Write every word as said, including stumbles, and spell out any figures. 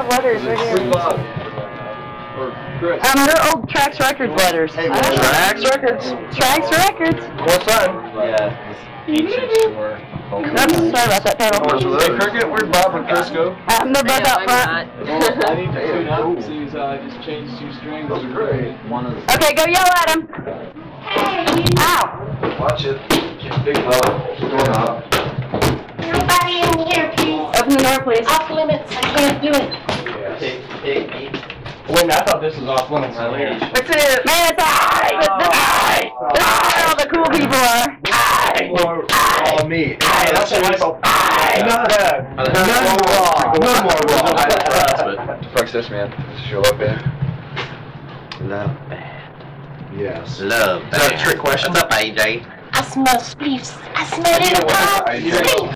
have letters right here. Bob. Or Chris. Um, they're old Trax Records letters. Hey, Trax Records? Trax Records. What's that? Yeah. Ancient shore. Oops, sorry about that title. Hey, Cricket, where'd Bob and Chris go? Um, they're both out front. Well, I need to tune up, seeing as how I just changed two strings. Those are great. One of the... Okay, go yell at him. Ow! Watch it. Big love. Going up. Nobody in here, please. Open the door, please. Off limits. I can't do it. Wait, I thought this was off limits. That's it. Man, it's I! I! That's where all the cool people are. I! Oh, me. Hey, that's a nice old... I! Not bad. None more wrong. None more wrong. What the fuck's this, man? Does it show up in? Love bad. Yes. Love bad. Is that a trick question? What's up, A J? I smell spleefs. I smell it. I-